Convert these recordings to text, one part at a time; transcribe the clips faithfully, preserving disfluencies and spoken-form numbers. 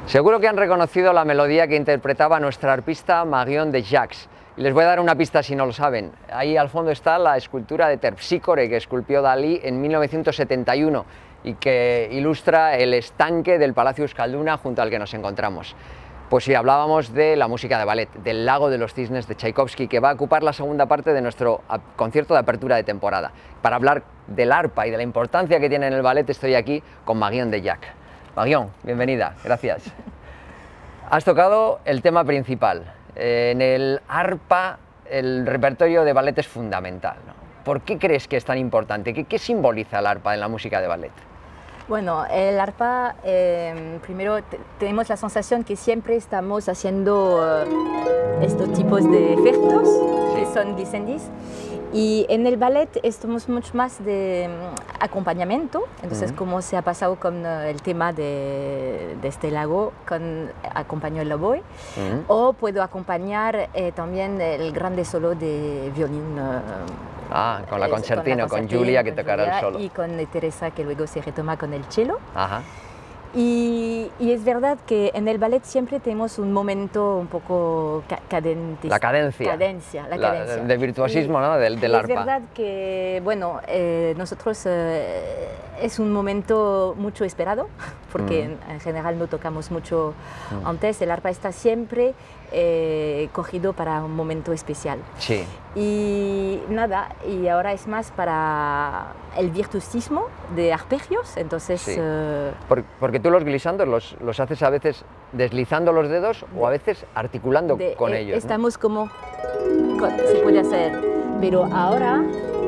Seguro que han reconocido la melodía que interpretaba nuestra arpista Marion de Jacques. Y les voy a dar una pista si no lo saben. Ahí al fondo está la escultura de Terpsícore que esculpió Dalí en mil novecientos setenta y uno y que ilustra el estanque del Palacio Euskalduna junto al que nos encontramos. Pues si hablábamos de la música de ballet, del Lago de los Cisnes de Tchaikovsky, que va a ocupar la segunda parte de nuestro concierto de apertura de temporada. Para hablar del arpa y de la importancia que tiene en el ballet estoy aquí con Marion de Jacques. Marion, bienvenida, gracias. Has tocado el tema principal. En el arpa el repertorio de ballet es fundamental, ¿no? ¿Por qué crees que es tan importante? ¿Qué, qué simboliza el arpa en la música de ballet? Bueno, el arpa, eh, primero tenemos la sensación que siempre estamos haciendo uh, estos tipos de efectos, sí, que son descendis, y en el ballet estamos mucho más de um, acompañamiento, entonces uh-huh. como se ha pasado con uh, el tema de, de este lago, con acompaño el oboe, uh-huh. o puedo acompañar eh, también el grande solo de violín. Uh, Ah, con la concertina, con, con Julia que tocará el solo. Y con Teresa que luego se retoma con el cello. Ajá. Y, y es verdad que en el ballet siempre tenemos un momento un poco ca cadente. La cadencia. Cadencia, la la, cadencia. De virtuosismo, y, ¿no? Del, del arpa. Es verdad que, bueno, eh, nosotros eh, es un momento mucho esperado, porque mm. en, en general no tocamos mucho mm. antes. El arpa está siempre eh, cogido para un momento especial. Sí. Y nada, y ahora es más para el virtuosismo de arpegios, entonces... Sí. Eh, Por, porque tú los glissandos los, los haces a veces deslizando los dedos de, o a veces articulando de, con eh, ellos. Estamos, ¿no? Como... se puede hacer, pero ahora...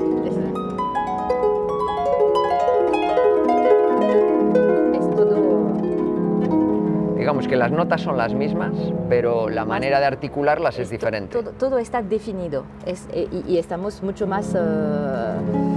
Es todo... Digamos que las notas son las mismas, pero la manera de articularlas es, es diferente. Todo, todo está definido es, y, y estamos mucho más... Uh,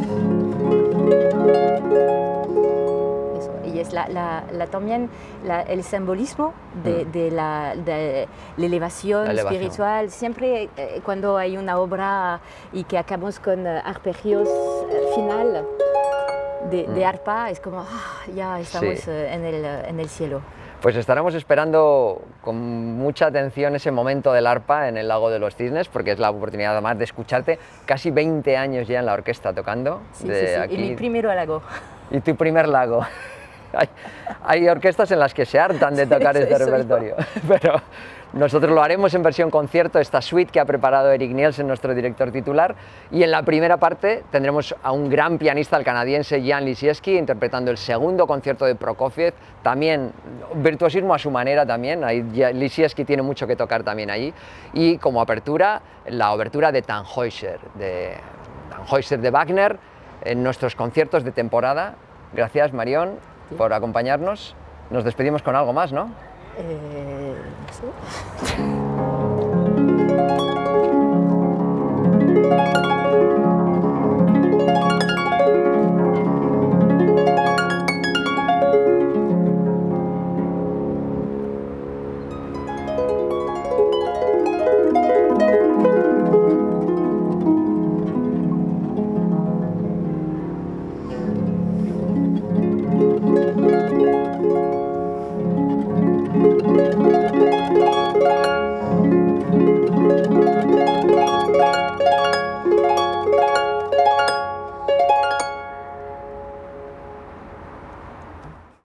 eso, y es la, la, la, también la, el simbolismo de, mm. de, la, de la elevación, la elevación espiritual. Siempre eh, cuando hay una obra y que acabamos con uh, arpegios uh, final de, mm. de arpa, es como ah, ya estamos sí. uh, en, el, uh, en el cielo. Pues estaremos esperando con mucha atención ese momento del arpa en el Lago de los Cisnes, porque es la oportunidad además de escucharte casi veinte años ya en la orquesta tocando. Sí, de sí, sí. Aquí. Y mi primer lago. Y tu primer lago. hay, hay orquestas en las que se hartan de tocar sí, este repertorio, pero nosotros lo haremos en versión concierto, esta suite que ha preparado Eric Nielsen, nuestro director titular, y en la primera parte tendremos a un gran pianista, el canadiense Jan Lisiecki, interpretando el segundo concierto de Prokofiev, también virtuosismo a su manera también, ahí Lisiecki tiene mucho que tocar también allí, y como apertura, la obertura de Tannhäuser, de Tannhäuser de Wagner, en nuestros conciertos de temporada. Gracias, Marion, sí. por acompañarnos. Nos despedimos con algo más, ¿no? Eh, ¿sí?